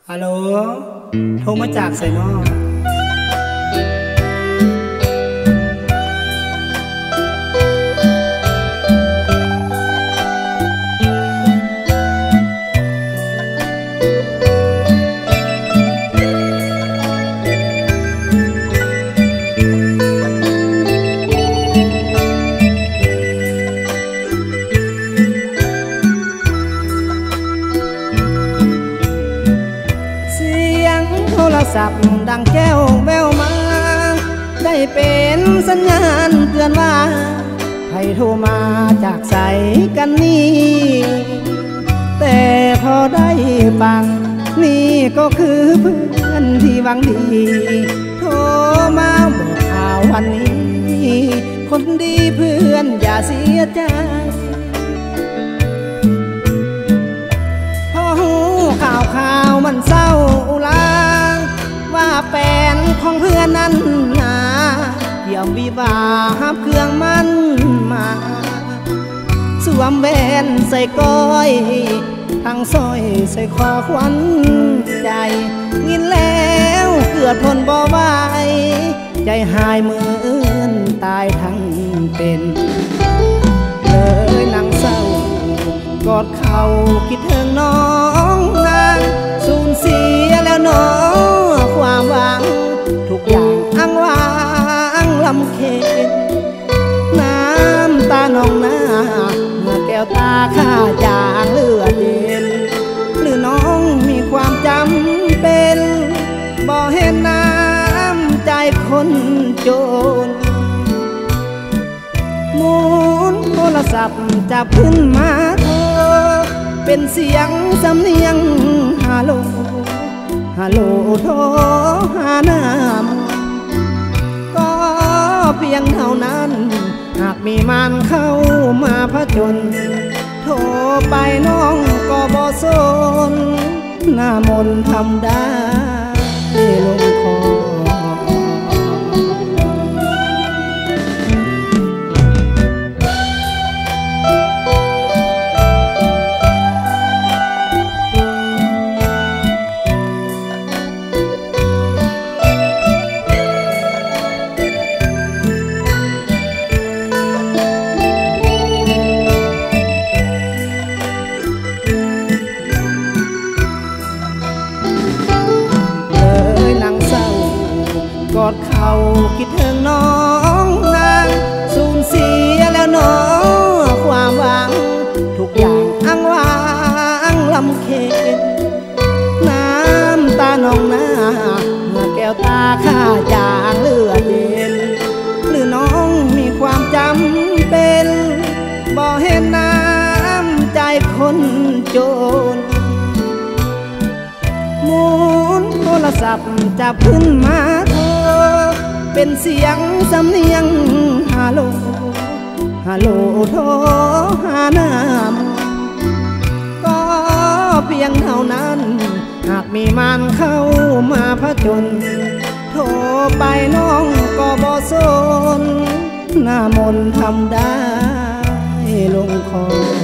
ฮัลโหลโทรมาจากไสนอโทรศัพท์ดังแก้วแววมาได้เป็นสัญญาณเตือนว่าใครโทรมาจากไสกันนี่แต่พอได้ฟังนี่ก็คือเพื่อนที่หวังดีโทรมาบอกข่าววันนี้คนดีเพื่อนอย่าเสียใจพอหูข่าวมันเศร้าลาว่าแฟนของเพื่อนนั้นนาเกี่ยววิวาหับเครื่องมันมาสวมแหวนใส่ก้อยทั้งสร้อยใส่คอขวัญใจงินแล้วเกือบทนบ่ไหวใจหายเหมือนตายทั้งเป็นเลยนั่งเศร้ากอดเข่าคิดถึงน้องนางสูญเสียแล้วน้องความหวังทุกอย่างอ้างว้างลำเค็ญน้ำตานองหน้าเมื่อแก้วตาข้าจางเลือดเย็นหรือน้องมีความจำเป็นบ่เห็นน้ำใจคนจนหมุนโทรศัพท์จับขึ้นมาโทรเป็นเสียงสำเนียงฮัลโหลฮัลโหลโทรหาน้ำก็เพียงเท่านั้นหากมีมันเข้ามาผจญโทรไปน้องก็บ่สนหน้ามนทำได้ลงคอกอดเข่าคิดถึงน้องนางสูญเสียแล้วน้องความหวังทุกอย่างอ้างว้างลำเค็ญน้ำตานองหน้าเมื่อแก้วตาข้าจางเลือดเย็นหรือน้องมีความจำเป็นบ่เห็นน้ำใจคนจนหมุนโทรศัพท์จับขึ้นมาโทรเป็นเสียงสำเนียงฮัลโหลฮัลโหลโทรหาน้ำก็เพียงเท่านั้นหากมีมันเข้ามาผจญโทรไปน้องก็บ่สนหน้ามนทำได้ลงคอ